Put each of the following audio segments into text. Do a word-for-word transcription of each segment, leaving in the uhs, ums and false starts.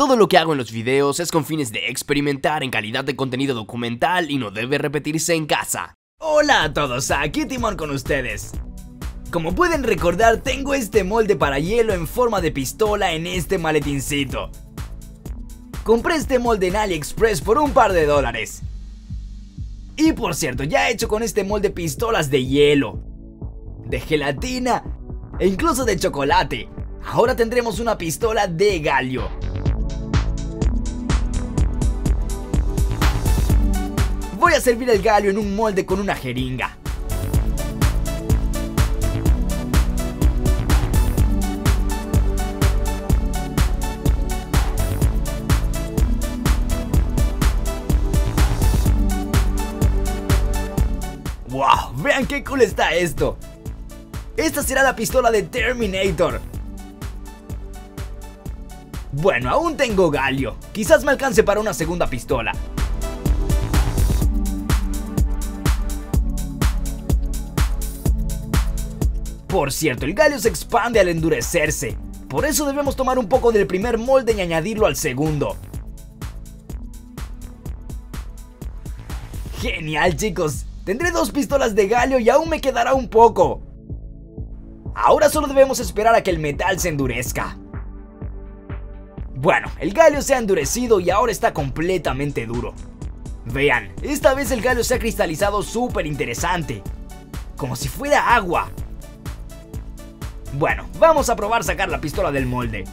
Todo lo que hago en los videos es con fines de experimentar en calidad de contenido documental y no debe repetirse en casa. Hola a todos, aquí Timón con ustedes. Como pueden recordar, tengo este molde para hielo en forma de pistola en este maletincito. Compré este molde en AliExpress por un par de dólares. Y por cierto, ya he hecho con este molde pistolas de hielo, de gelatina e incluso de chocolate. Ahora tendremos una pistola de galio. Voy a servir el galio en un molde con una jeringa. ¡Wow! ¡Vean qué cool está esto! Esta será la pistola de Terminator. Bueno, aún tengo galio. Quizás me alcance para una segunda pistola. Por cierto, el galio se expande al endurecerse. Por eso debemos tomar un poco del primer molde y añadirlo al segundo. ¡Genial, chicos! Tendré dos pistolas de galio y aún me quedará un poco. Ahora solo debemos esperar a que el metal se endurezca. Bueno, el galio se ha endurecido y ahora está completamente duro. Vean, esta vez el galio se ha cristalizado súper interesante, como si fuera agua. Bueno, vamos a probar sacar la pistola del molde.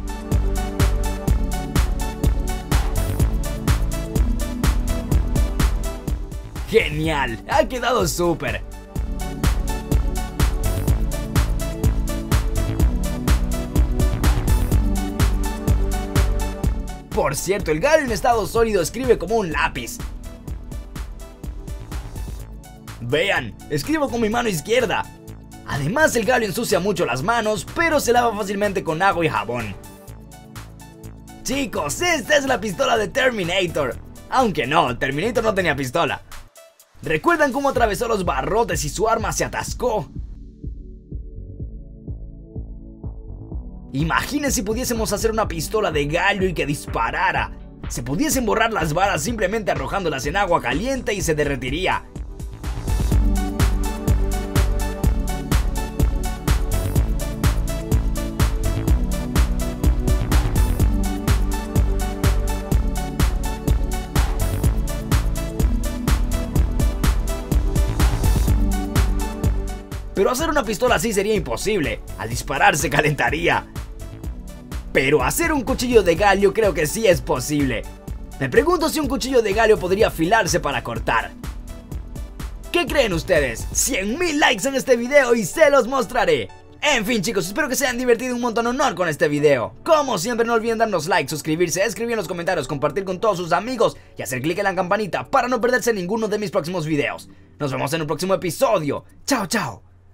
¡Genial! ¡Ha quedado súper! Por cierto, el galio en estado sólido escribe como un lápiz. Vean, escribo con mi mano izquierda. Además, el galio ensucia mucho las manos, pero se lava fácilmente con agua y jabón. Chicos, esta es la pistola de Terminator. Aunque no, Terminator no tenía pistola. ¿Recuerdan cómo atravesó los barrotes y su arma se atascó? Imaginen si pudiésemos hacer una pistola de galio y que disparara. Se pudiesen borrar las balas simplemente arrojándolas en agua caliente y se derretiría. Pero hacer una pistola así sería imposible. Al disparar se calentaría. Pero hacer un cuchillo de galio creo que sí es posible. Me pregunto si un cuchillo de galio podría afilarse para cortar. ¿Qué creen ustedes? cien mil likes en este video y se los mostraré. En fin, chicos, espero que se hayan divertido un montón honor con este video. Como siempre, no olviden darnos like, suscribirse, escribir en los comentarios, compartir con todos sus amigos y hacer clic en la campanita para no perderse ninguno de mis próximos videos. Nos vemos en un próximo episodio. Chao, chao.